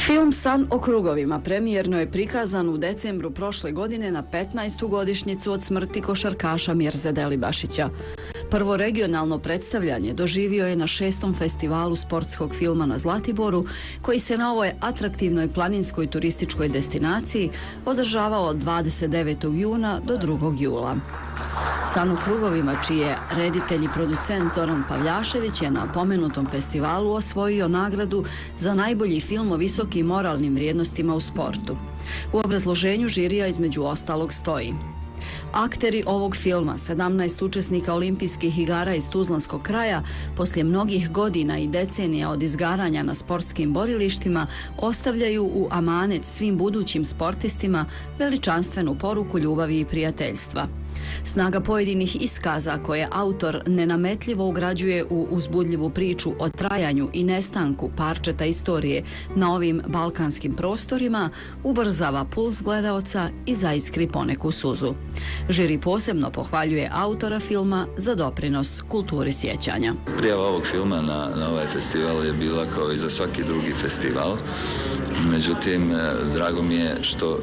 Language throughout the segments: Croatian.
Film San o krugovima premijerno je prikazan u decembru prošle godine na 15. godišnjicu od smrti košarkaša Mirze Delibašića. Prvo regionalno predstavljanje doživio je na 6. festivalu sportskog filma na Zlatiboru, koji se na ovoj atraktivnoj planinskoj turističkoj destinaciji održavao od 29. juna do 2. jula. San u krugovima, čiji je reditelj i producent Zoran Pavljašević, je na pomenutom festivalu osvojio nagradu za najbolji film o visokim moralnim vrijednostima u sportu. U obrazloženju žirija između ostalog stoji: akteri ovog filma, 17 učesnika olimpijskih igara iz Tuzlanskog kraja, poslije mnogih godina i decenija od izgaranja na sportskim borilištima, ostavljaju u amanet svim budućim sportistima veličanstvenu poruku ljubavi i prijateljstva. Snaga pojedinih iskaza koje autor nenametljivo ugrađuje u uzbudljivu priču o trajanju i nestanku parčeta istorije na ovim balkanskim prostorima ubrzava puls gledaoca i zaiskri poneku suzu. Žiri posebno pohvaljuje autora filma za doprinos kulturi sjećanja. Prijava ovog filma na ovaj festival je bila kao i za svaki drugi festival. Međutim, drago mi je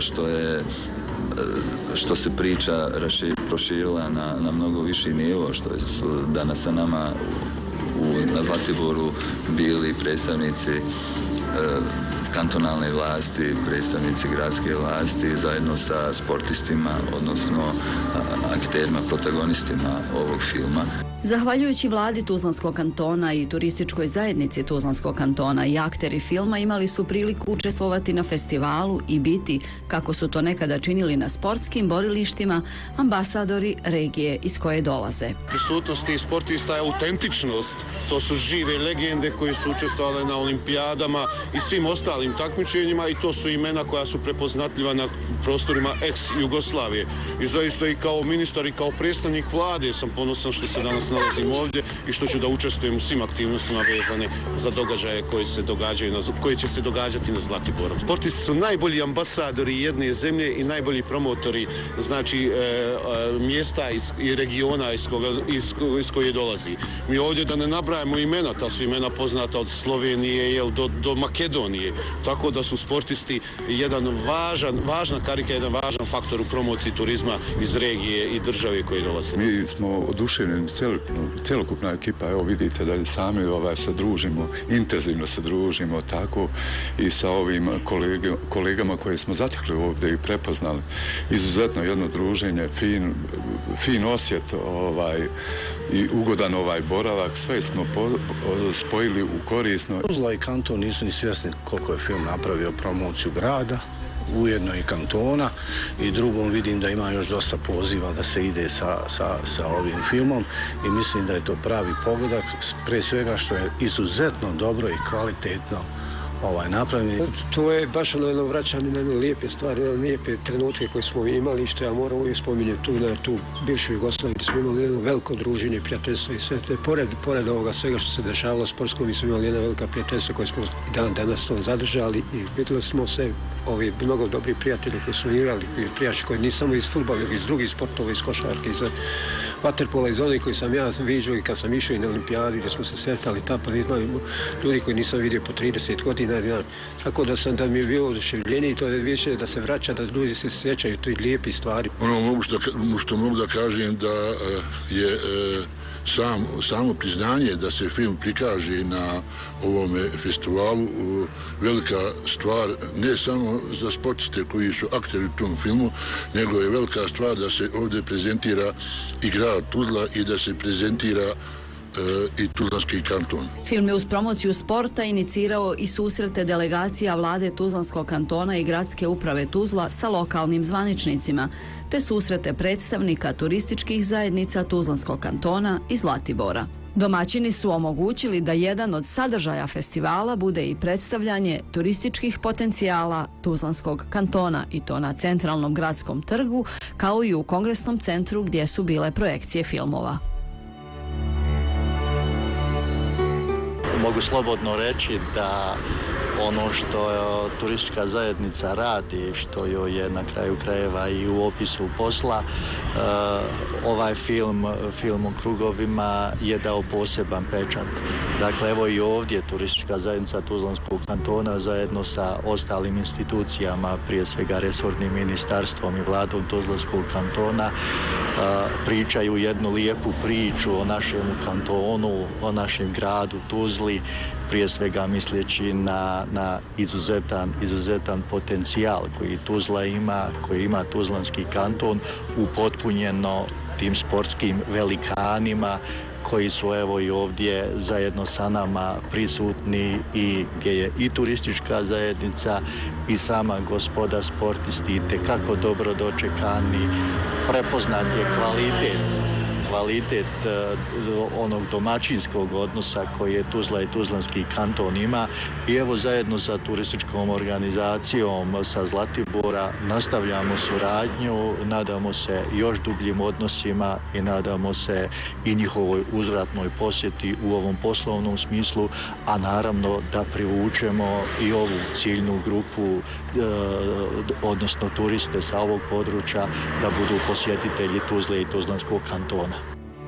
što se priča proširila na mnogo viši nivo, što su danas sa nama na Zlatiboru bili predstavnici kantonalne vlasti, predstavnici gradske vlasti zajedno sa sportistima, odnosno akterima, protagonistima ovog filma. Zahvaljujući vladi Tuzlanskog kantona i turističkoj zajednici Tuzlanskog kantona, i akteri filma imali su priliku učestvovati na festivalu i biti, kako su to nekada činili na sportskim borilištima, ambasadori regije iz koje dolaze. Prisutnost tih sportista je autentičnost. To su žive legende koje su učestvovale na olimpijadama i svim ostalim takmičenjima, i to su imena koja su prepoznatljiva na prostorima ex-Jugoslavije. I zaista i kao ministar i kao predstavnik vlade sam ponosan što se danas nalazim ovdje i što ću da učestvujem u svim aktivnostima vezane za događaje koji će se događati na Zlatiboru. Sportisti su najbolji ambasadori jedne zemlje i najbolji promotori, znači, mjesta i regiona iz koje dolazi. Mi ovdje, da ne nabrajamo imena, ta su imena poznata od Slovenije do Makedonije, tako da su sportisti važna karika, jedan važan faktor u promociji turizma iz regije i države koje dolaze. Mi smo oduševljeni, celokupna ekipa, evo vidite da sami se družimo, intenzivno se družimo, tako i sa ovim kolegama koje smo zatekli ovdje i prepoznali. Izuzetno jedno druženje, fin osjet i ugodan boravak, sve smo spojili u korisno. Tuzla i kanton nisu ni svjesni koliko je film napravio promociju grada, ujedno i kantona, i drugom vidim da ima još dosta poziva da se ide sa ovim filmom, i mislim da je to pravi pogodak, pre svega što je izuzetno dobro i kvalitetno napravljeno. To je baš jedno vraćanje na jedne lijepe stvari, na lijepe trenutke koje smo imali, što ja moram uvijek spominjati tu bivšu Jugoslaviju, gdje smo imali jedno veliko druženje, prijateljstvo i sve. Pored ovoga svega što se dešavalo sportskom, mi smo imali jedna velika prijateljstva koje smo danas to zadržali, i vidjeli smo se ovi mnogo dobri prijatelji koji su igrali, prijači koji nisu samo iz fudbala, nego iz drugih sportova, iz košarke, iz vaterpola, iz onih koji sam ja viđao i kad sam išao i na olimpijadi gdje smo se sretali tamo, ljudi koji nisam vidio po 30 godina. Tako da mi je bilo oduševljenje, i to je više da se vraća, da ljudi se sjećaju tih lijepih stvari. Ono što mogu da kažem da je samo priznanje da se film prikaže na ovome festivalu velika stvar, ne samo za sportiste koji su akteri u tom filmu, nego je velika stvar da se ovdje prezentira i grad Tuzla i da se prezentira i Tuzlanski kanton. Film je uz promociju sporta inicirao i susrete delegacija vlade Tuzlanskog kantona i gradske uprave Tuzla sa lokalnim zvaničnicima, te susrete predstavnika turističkih zajednica Tuzlanskog kantona i Zlatibora. Domaćini su omogućili da jedan od sadržaja festivala bude i predstavljanje turističkih potencijala Tuzlanskog kantona, i to na centralnom gradskom trgu, kao i u kongresnom centru gdje su bile projekcije filmova. Mogu slobodno reći da ono što turistička zajednica radi, što joj je na kraju krajeva i u opisu posla, ovaj film o krugovima je dao poseban pečat. Dakle, evo i ovdje turistička zajednica Tuzlanskog kantona zajedno sa ostalim institucijama, prije svega resornim ministarstvom i vladom Tuzlanskog kantona, pričaju jednu lijepu priču o našem kantonu, o našem gradu Tuzli, prije svega misleći na izuzetan potencijal koji Tuzla ima, koji ima Tuzlanski kanton, upotpunjeno tim sportskim velikanima koji su evo i ovdje zajedno sa nama prisutni i gdje je i turistička zajednica i sama gospoda sportisti itekako dobro dočekani. Prepoznat je kvalitet onog domaćinskog odnosa koje Tuzla i Tuzlanski kanton ima i evo zajedno sa turističkom organizacijom sa Zlatibora nastavljamo suradnju, nadamo se još dubljim odnosima i nadamo se i njihovoj uzvratnoj posjeti u ovom poslovnom smislu, a naravno da privučemo i ovu ciljnu grupu, odnosno turiste sa ovog područja da budu posjetitelji Tuzle i Tuzlanskog kantona.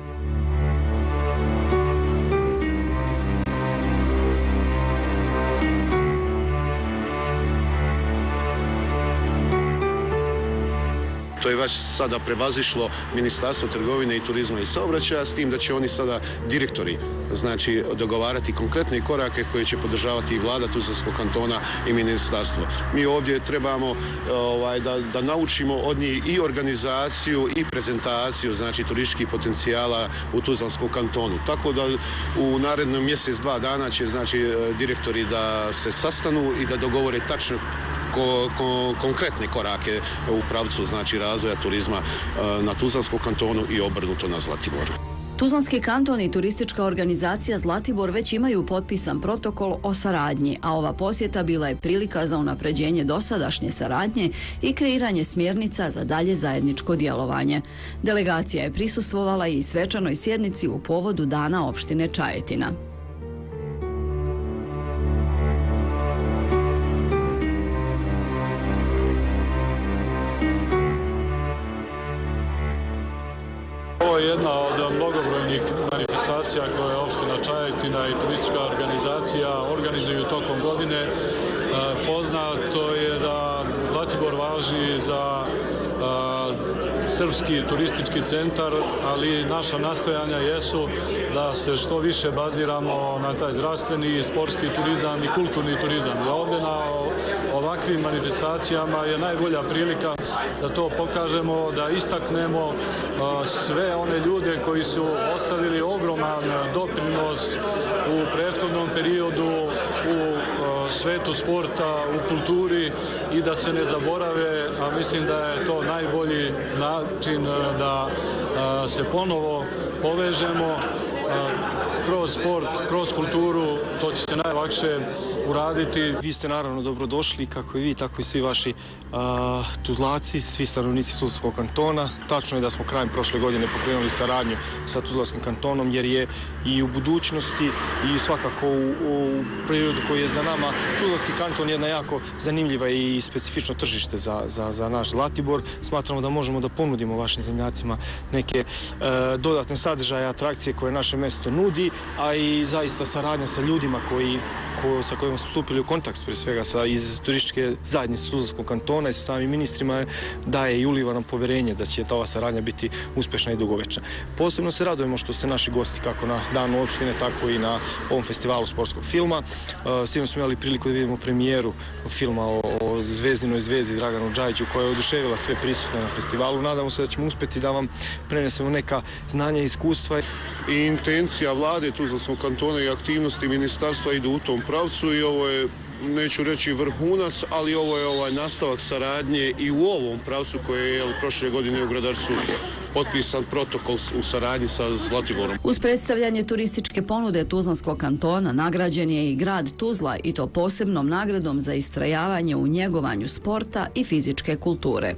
To je već sada prevazišlo Ministarstvo trgovine i turizma i saobraćaja, s tim da će oni sada direktori, znači, dogovarati konkretne korake koje će podržavati i vlada Tuzlanskog kantona i ministarstvo. Mi ovdje trebamo da naučimo od njih i organizaciju i prezentaciju, znači, turističkih potencijala u Tuzlanskom kantonu. Tako da u narednom mjesec, 2 dana će, znači, direktori da se sastanu i da dogovore tačno konkretne korake u pravcu, znači, razvoja turizma na Tuzlanskom kantonu i obrnuto na Zlatiboru. Tuzlanski kanton i turistička organizacija Zlatibor već imaju potpisan protokol o saradnji, a ova posjeta bila je prilika za unapređenje dosadašnje saradnje i kreiranje smjernica za dalje zajedničko djelovanje. Delegacija je prisustvovala i svečanoj sjednici u povodu Dana opštine Čajetina. Ovo je jedna od mnogobrojnih manifestacija koje opština Čajetina i turistička organizacija organizuju tokom godine. Poznato je da Zlatibor važi za srpski turistički centar, ali naša nastojanja jesu da se što više baziramo na taj zdravstveni, sportski turizam i kulturni turizam. I ovdje na ovakvim manifestacijama je najbolja prilika da to pokažemo, da istaknemo sve one ljude koji su ostavili ogroman doprinos u prethodnom periodu u svetu sporta, u kulturi i da se ne zaborave, a mislim da je to najbolji način da se ponovo povežemo kroz sport, kroz kulturu, to će se najlakše uraditi. Vi ste naravno dobrodošli, kako i vi, tako i svi vaši Tuzlaci, svi stanovnici Tuzlanskog kantona. Tačno je da smo krajem prošle godine pokrenuli saradnju sa Tuzlanskim kantonom, jer je i u budućnosti i svakako u periodu koji je za nama Tuzlanski kanton jedna jako zanimljiva i specifično tržište za naš Zlatibor. Smatramo da možemo da ponudimo vašim zemljacima neke dodatne sadržaje, atrakcije koje naše mjesto nudi, a i zaista saradnja sa ljudima sa kojima smo stupili u kontakt, prije svega iz turističke zajednice Tuzlanskog kantona i sa samim ministrima, daje i uliva nam povjerenje da će ova saradnja biti uspješna i dugovečna. Posebno se radujemo što ste naši gosti kako na Danu opštine, tako i na ovom festivalu sportskog filma. Svi smo imali priliku da vidimo premijeru filma o Zvezdinoj zvijezdi Draganu Džajiću, koja je oduševila sve prisutne na festivalu. Nadamo se da ćemo uspjeti da vam prenesemo neka znanja i iskustva. I intencija vlade Tuzlanskog kantona i aktivnosti ministarstva idu u tom pravcu i ovo je, neću reći vrhunac, ali ovo je nastavak saradnje i u ovom pravcu koje je prošle godine u Gradarcu potpisan protokol u saradnji sa Zlatiborom. Uz predstavljanje turističke ponude Tuzlanskog kantona nagrađen je i grad Tuzla, i to posebnom nagradom za istrajavanje u njegovanju sporta i fizičke kulture.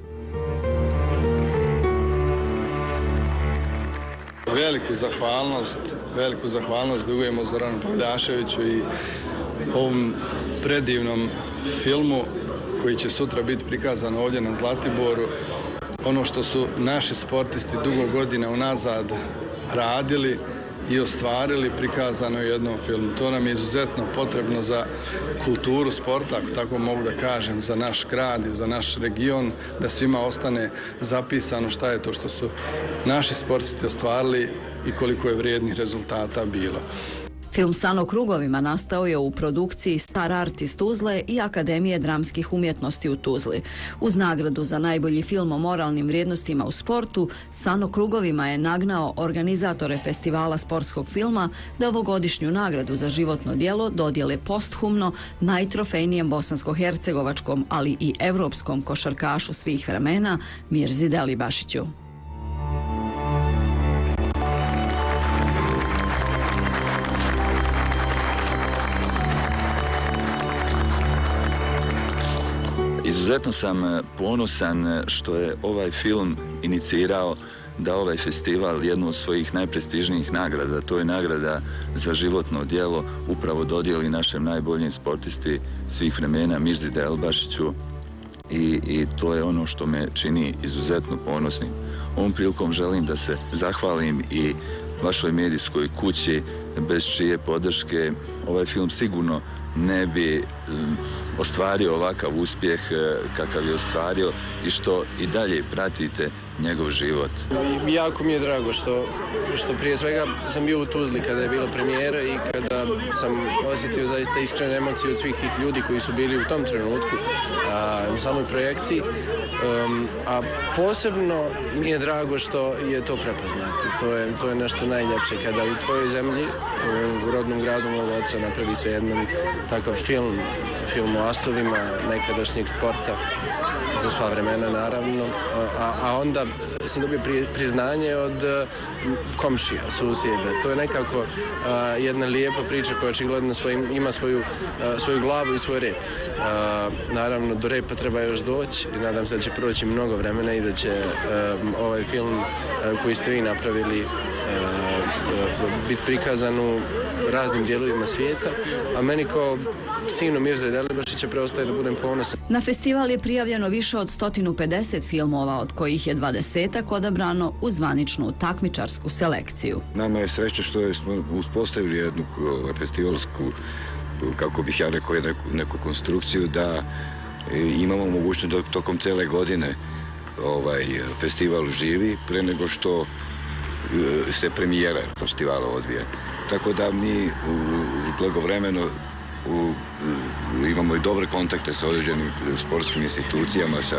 Veliku zahvalnost dugujemo Zoranu Pavljaševiću i ovom predivnom filmu koji će sutra biti prikazan ovdje na Zlatiboru. Ono što su naši sportisti dugo godina unazad radili i ostvarili, prikazano u jednom filmu. To nam je izuzetno potrebno za kulturu sporta, ako tako mogu da kažem, za naš grad i za naš region, da svima ostane zapisano šta je to što su naši sportisti ostvarili i koliko je vrijednih rezultata bilo. Film San o krugovima nastao je u produkciji Star Art iz Tuzle i Akademije dramskih umjetnosti u Tuzli. Uz nagradu za najbolji film o moralnim vrijednostima u sportu, San o krugovima je nagnao organizatore festivala sportskog filma da ovogodišnju nagradu za životno djelo dodijele posthumno najtrofejnijem bosansko-hercegovačkom, ali i evropskom košarkašu svih vremena Mirzi Delibašiću. Izuzetno sam ponosan što je ovaj film inicirao da ovaj festival jednu od svojih najprestižnijih nagrada, to je nagrada za životno djelo, upravo dodijeli našem najboljem sportisti svih vremena Mirzi Delibašiću i to je ono što me čini izuzetno ponosnim. Ovom prilikom želim da se zahvalim i vašoj medijskoj kući, bez čije podrške ovaj film sigurno ne bi ostvario ovakav uspjeh kakav je ostvario i što i dalje pratite njegov život. Jako mi je drago što prije svega sam bio u Tuzli kada je bila premijera i kada sam osjetio zaista iskrene emocije od svih tih ljudi koji su bili u tom trenutku na samoj projekciji. A posebno mi je drago što je to prepoznato. To je nešto najljepše kada u tvojoj zemlji, u rodnom gradu mog oca, napravi se jedan takav film o asovima nekadašnjeg sporta za sva vremena, naravno, a onda sam dobio priznanje od komšija, susjeda. To je nekako jedna lijepa priča koja očigledno ima svoju glavu i svoj rep. Naravno, do repa treba još doći i nadam se da će proći mnogo vremena i da će ovaj film koji ste vi napravili biti prikazan u raznim dijelovima svijeta, a meni kao sinu Mirze Delibašića preostaje da budem ponosan. Na festival je prijavljeno više od 150 filmova, od kojih je 20-ak odabrano u zvaničnu takmičarsku selekciju. Nama je sreća što smo uspostavili jednu festivalsku, kako bih ja rekao, neku konstrukciju da imamo mogućnost da tokom cele godine festival živi pre nego što se premijera festivala odvija. Tako da mi blagovremeno imamo i dobre kontakte sa određenim sportskim institucijama, sa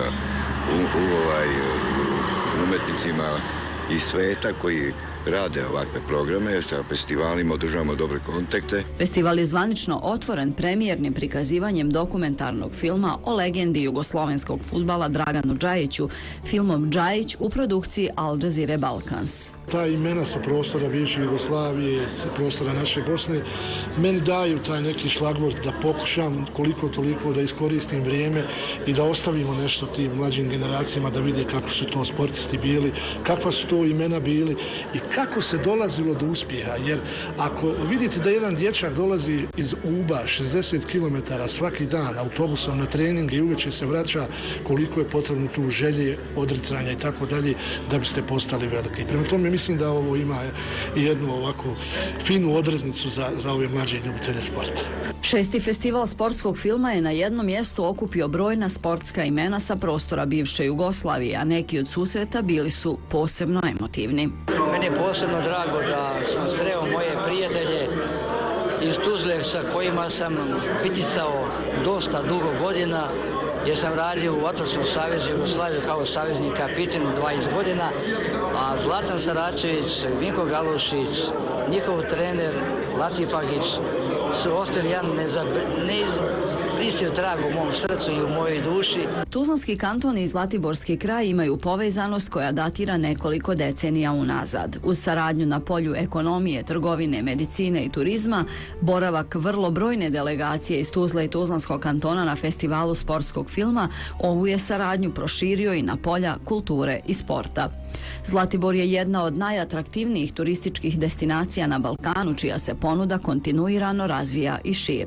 umetnicima iz sveta koji rade ovakve programe, sa festivalima održavamo dobre kontakte. Festival je zvanično otvoren premijernim prikazivanjem dokumentarnog filma o legendi jugoslovenskog fudbala Draganu Džajiću, filmom Džajić u produkciji Al Jazeera Balkans. Ta imena sa prostora bivše Jugoslavije, sa prostora naše Bosne, meni daju taj neki šlagvort da pokušam koliko toliko da iskoristim vrijeme i da ostavimo nešto tim mlađim generacijama da vide kako su to sportisti bili, kakva su to imena bili i kako se dolazilo do uspjeha. Jer ako vidite da jedan dječak dolazi iz Uba 60 km svaki dan autobusom na trening i uveče se vraća, koliko je potrebno tu želje, odricanja i tako dalje da biste postali veliki. Prema tome mislim da ovo ima jednu ovako finu odrednicu za ove mlađe ljubitelje sporta. 6. festival sportskog filma je na jednom mjestu okupio brojna sportska imena sa prostora bivše Jugoslavije, a neki od susreta bili su posebno emotivni. Meni je posebno drago da sam sreo moje prijatelje iz Tuzle sa kojima sam bitisao dosta dugo godina, jer sam radio u Atletskom savezu Jugoslavije kao savezni kapitan 20 godina, a Zlatan Saračević, Vinko Galušić, njihov trener Latif Agić su ostali jedan neizbrisio trag u mom srcu i u mojoj duši. Tuzlanski kanton i Zlatiborski kraj imaju povezanost koja datira nekoliko decenija unazad. Uz saradnju na polju ekonomije, trgovine, medicine i turizma, boravak vrlo brojne delegacije iz Tuzle i Tuzlanskog kantona na festivalu sportskog filma ovu je saradnju proširio i na polja kulture i sporta. Zlatibor je jedna od najatraktivnijih turističkih destinacija na Balkanu, čija se ponuda kontinuirano razvija i širi.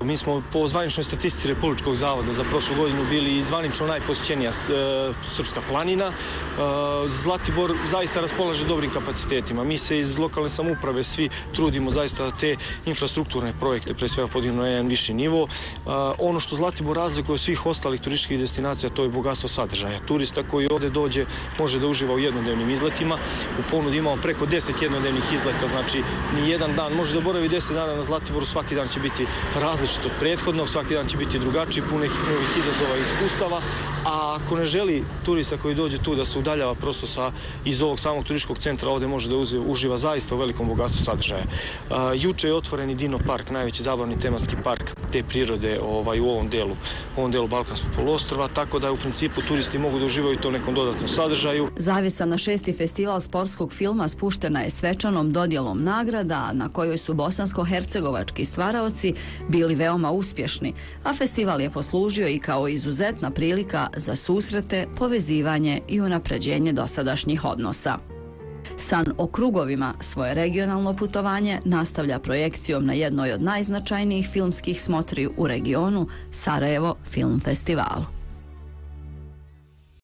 Mi smo po zvaničnoj statistici Republičkog zavoda za prošlu godinu bili i zvanično najposjećenija srpska planina. Zlatibor zaista raspolaže dobrim kapacitetima. Mi se iz lokalne samouprave svi trudimo zaista da te infrastrukturne projekte pre svega podignemo na jedan viši nivo. Ono što Zlatibor razlikuje od svih ostalih turističkih destinacija, to je bogatstvo sadržaja. Turista koji ovde dođe može da uživa u jednodnevnim izletima. U ponudi imamo preko 10 jednodnevnih izleta, znači ni jedan dan može da boravi 10 dana na Zlatiboru, svaki dan će biti različit od prethodnog, svaki dan će biti drugačiji, punih novih izazova i iskustava, a ako ne želi turista koji dođe tu da se udaljava prosto iz ovog samog turističkog centra, ovde može da uživa zaista u velikom bogatstvu sadržaja. Juče je otvoren i Dino park, najveći zabavni tematski park te prirode u ovom delu Balkanskog poluostrva, tako da u principu turisti mogu da uživaju to nekom dodatnom sadržaju. Zavisa na 6. festival sportskog filma spuštena je svečanom dodjelom nagrada na kojoj su bosansko-hercegovački stvaraoci bili veoma uspješni, a festival je poslužio i kao izuzetna prilika za susrete, povezivanje i unapređenje dosadašnjih odnosa. San o krugovima svoje regionalno putovanje nastavlja projekcijom na jednoj od najznačajnijih filmskih smotri u regionu, Sarajevo Film Festivalu.